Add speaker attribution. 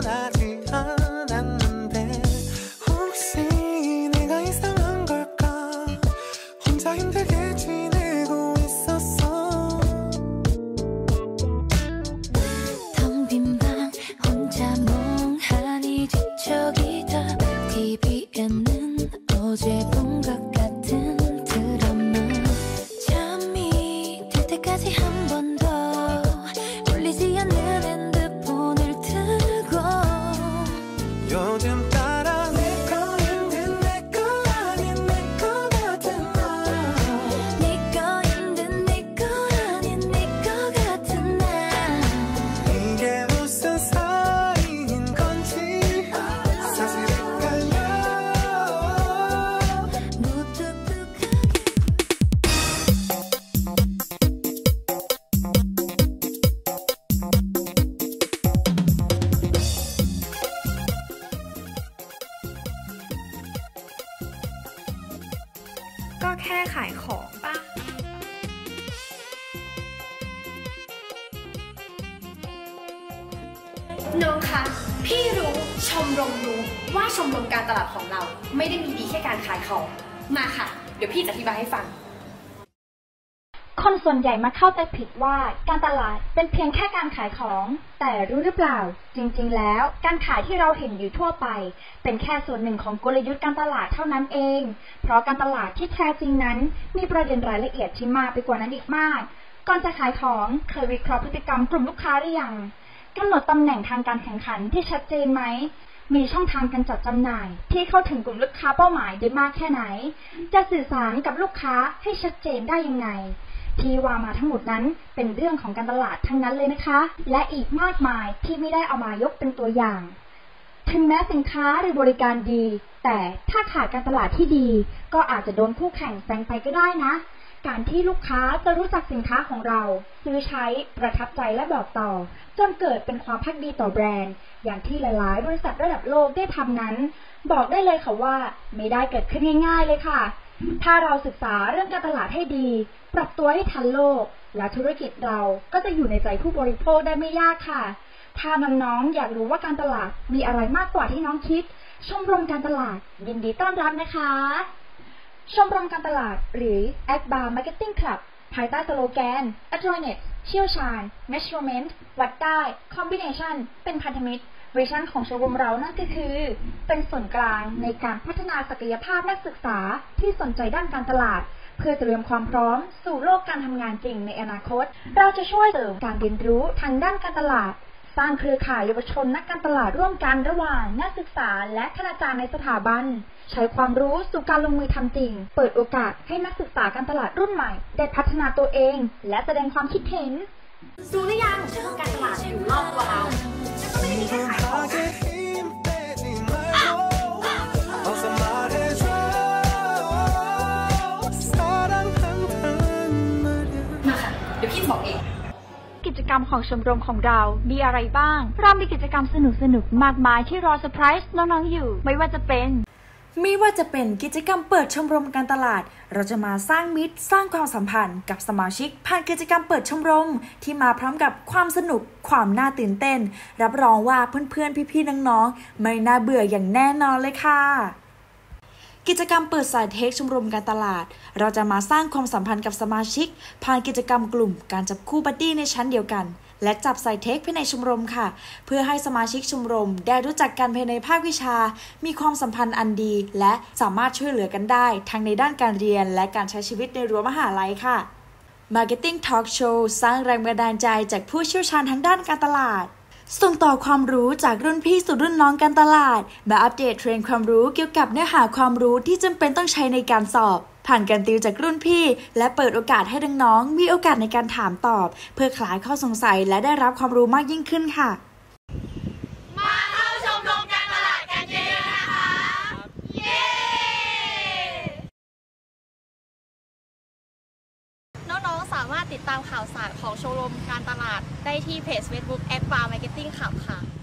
Speaker 1: ก็แค่ขายของป่ะน้องคะพี่รู้ชมรมรู้ว่าชมรมการตลาดของเราไม่ได้มีดีแค่การขายของมาค่ะเดี๋ยวพี่จะอธิบายให้ฟัง
Speaker 2: คนส่วนใหญ่มาเข้าใจผิดว่าการตลาดเป็นเพียงแค่การขายของแต่รู้หรือเปล่าจริงๆแล้วการขายที่เราเห็นอยู่ทั่วไปเป็นแค่ส่วนหนึ่งของกลยุทธ์การตลาดเท่านั้นเองเพราะการตลาดที่แท้จริงนั้นมีประเด็นรายละเอียดที่มากไปกว่านั้นอีกมากก่อนจะขายของเคยวิเคราะห์พฤติกรรมกลุ่มลูกค้าหรือยังกำหนดตำแหน่งทางการแข่งขันที่ชัดเจนไหมมีช่องทางการจัดจำหน่ายที่เข้าถึงกลุ่มลูกค้าเป้าหมายได้มากแค่ไหนจะสื่อสารกับลูกค้าให้ชัดเจนได้ยังไงที่ว่ามาทั้งหมดนั้นเป็นเรื่องของการตลาดทั้งนั้นเลยนะคะและอีกมากมายที่ไม่ได้เอามายกเป็นตัวอย่างถึงแม้สินค้าหรือบริการดีแต่ถ้าขาดการตลาดที่ดีก็อาจจะโดนคู่แข่งแซงไปก็ได้นะการที่ลูกค้าจะรู้จักสินค้าของเราซื้อใช้ประทับใจและบอกต่อจนเกิดเป็นความภักดีต่อแบรนด์อย่างที่หลายๆบริษัทระดับโลกได้ทำนั้นบอกได้เลยค่ะว่าไม่ได้เกิดขึ้นง่ายๆเลยค่ะถ้าเราศึกษาเรื่องการตลาดให้ดีปรับตัวให้ทันโลกและธุรกิจเราก็จะอยู่ในใจผู้บริโภคได้ไม่ยากค่ะถ้าน้องๆอยากรู้ว่าการตลาดมีอะไรมากกว่าที่น้องคิดชมรมการตลาดยินดีต้อนรับนะคะชมรมการตลาดหรือ Akbar Marketing Club ภายใต้สโลแกน Adroitness เชี่ยวชาญ Measurement วัดได้ Combination เป็นพันธมิตรวิชั่นของชมรมเรานั่นก็คือเป็นส่วนกลางในการพัฒนาศักยภาพนักศึกษาที่สนใจด้านการตลาดเพื่อเตรียมความพร้อมสู่โลกการทำงานจริงในอนาคตเราจะช่วยเสริมการเรียนรู้ทางด้านการตลาดสร้างเครือข่ายเยาวชนนักการตลาดร่วมกันระหว่างนักศึกษาและคณาจารย์ในสถาบันใช้ความรู้สู่การลงมือทำจริงเปิดโอกาสให้นักศึกษาการตลาดรุ่นใหม่ได้พัฒนาตัวเองและแสดงความคิดเห็น
Speaker 1: รู้หรือยังการตลาดอยู่รอบตัวเราก็ไม่ได้มีแค่ขายของมาค่ะเดี๋ยวพี่บอกเอง
Speaker 2: กิจกรรมของชมรมของเรามีอะไรบ้างเรามีกิจกรรมสนุกๆมากมายที่รอเซอร์ไพรส์น้องๆอยู่ไม่ว่าจะเป็น
Speaker 3: กิจกรรมเปิดชมรมการตลาดเราจะมาสร้างมิตรสร้างความสัมพันธ์กับสมาชิกผ่านกิจกรรมเปิดชมรมที่มาพร้อมกับความสนุกความน่าตื่นเต้นรับรองว่าเพื่อนๆพี่ๆน้องๆไม่น่าเบื่ออย่างแน่นอนเลยค่ะกิจกรรมเปิดสายเทคชมรมการตลาดเราจะมาสร้างความสัมพันธ์กับสมาชิกผ่านกิจกรรมกลุ่มการจับคู่บัดดี้ในชั้นเดียวกันและจับสายเทคภายในชมรมค่ะเพื่อให้สมาชิกชมรมได้รู้จักกันภายในภาควิชามีความสัมพันธ์อันดีและสามารถช่วยเหลือกันได้ทั้งในด้านการเรียนและการใช้ชีวิตในรั้วมหาลัยค่ะ Marketing Talk Show สร้างแรงบันดาลใจจากผู้เชี่ยวชาญทางด้านการตลาดส่งต่อความรู้จากรุ่นพี่สู่รุ่นน้องการตลาดมาอัปเดตเทรนด์ความรู้เกี่ยวกับเนื้อหาความรู้ที่จำเป็นต้องใช้ในการสอบผ่านการติวจากรุ่นพี่และเปิดโอกาสให้น้องๆมีโอกาสในการถามตอบเพื่อคลายข้อสงสัยและได้รับความรู้มากยิ่งขึ้นค่ะ
Speaker 4: มาเข้าชมรมการตลาดกันเยอะๆนะคะเย้น้องๆสามารถติดตามข่าวสารของชมรมการตลาดได้ที่เพจ Facebook Akbar Marketing Club ค่ะ